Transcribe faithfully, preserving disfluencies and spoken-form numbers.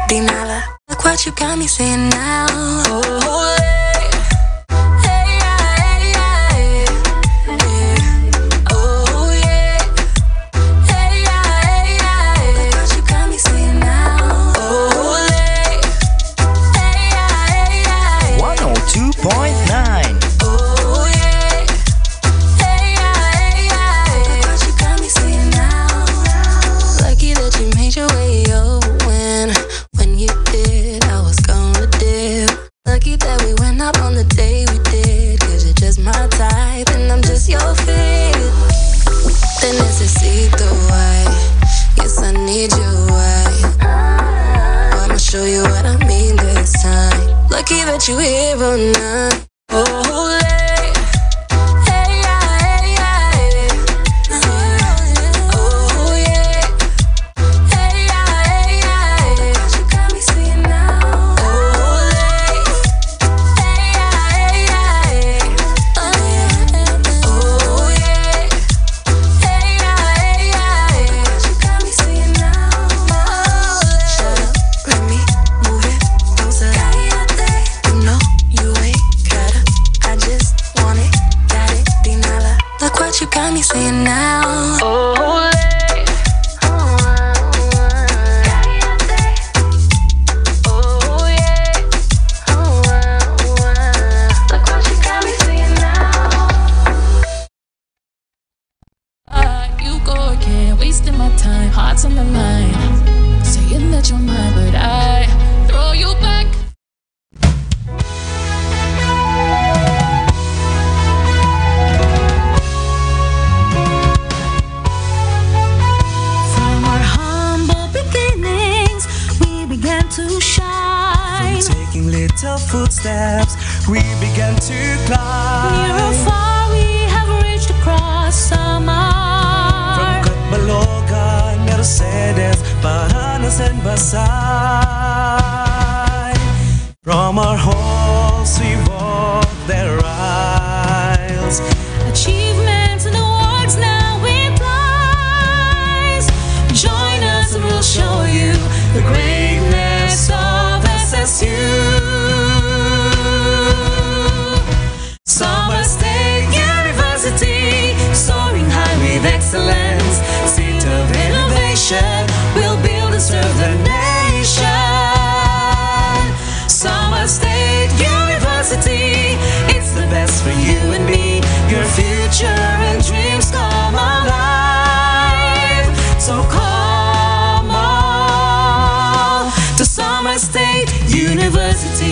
di nada. Look what you got me saying now. Oh, Point nine. Oh yeah, hey yeah, hey yeah. Look what you got me saying now. Lucky that you made your way, oh, when when you did, I was gonna dip. Lucky that we went out on the day we did, 'cause you're just my type and I'm just your fit. Te necesito, why? Yes, I need you, why? I'ma show you what I mean this time. Lucky that you here or not. Oh, hey, hey, yeah, hey, yeah. Oh, yeah, hey, yeah, hey, yeah. Look what you got me saying now. Oh, hey, hey, yeah, hey, yeah. Oh, yeah, hey, yeah, hey, yeah. Look what you got me saying now. Shut up, let me move it closer. Look what you got me saying now. Oh, hey. Oh, yeah. Oh, look what you got me saying now. Uh, you go again, wasting my time. Hearts on the line, saying that you're mine, but I throw you back. To shine. From taking little footsteps, we began to climb. Near or far, we have reached across summer. From Katbalogan, Mercedes, Baranas and Basay. From our halls, we walk their aisles. Achievements and awards now implies. Join us and we'll show you the greatness of S S U. Summer State University, soaring high with excellence. Seat of innovation, we'll build and serve the nation. Summer State University, it's the best for you and me. Your future and dreams come alive. So come on to Summer State University.